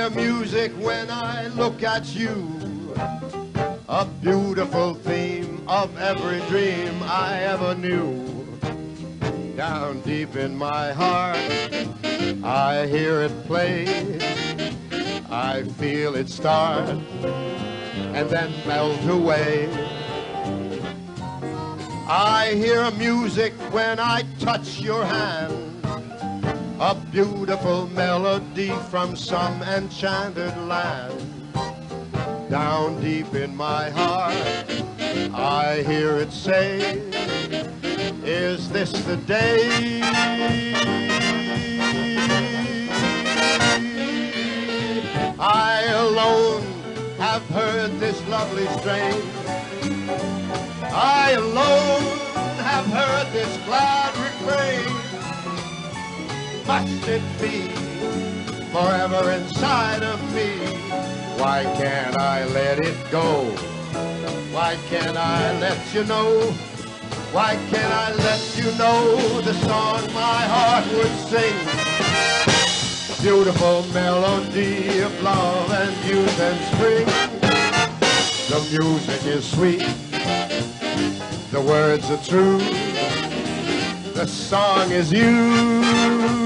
hear music when I look at you, a beautiful theme of every dream I ever knew. Down deep in my heart, I hear it play. I feel it start and then melt away. I hear music when I touch your hand, a beautiful melody from some enchanted land. Down deep in my heart, I hear it say, is this the day? I alone have heard this lovely strain. I alone have heard this glad refrain. Must it be forever inside of me? Why can't I let it go? Why can't I let you know? Why can't I let you know the song my heart would sing? Beautiful melody of love and youth and spring. The music is sweet, the words are true, the song is you.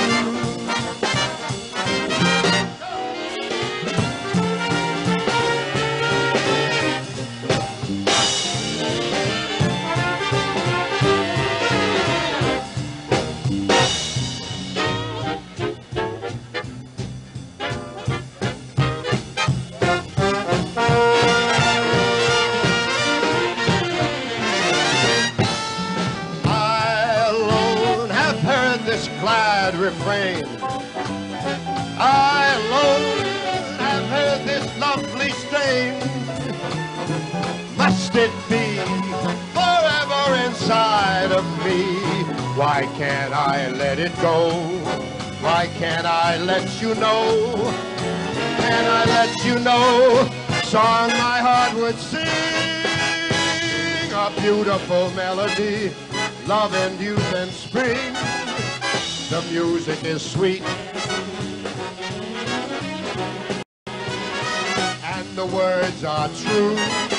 This glad refrain. I alone have heard this lovely strain. Must it be forever inside of me? Why can't I let it go? Why can't I let you know? Can I let you know? Song my heart would sing, a beautiful melody, love and youth and spring. The music is sweet and the words are true.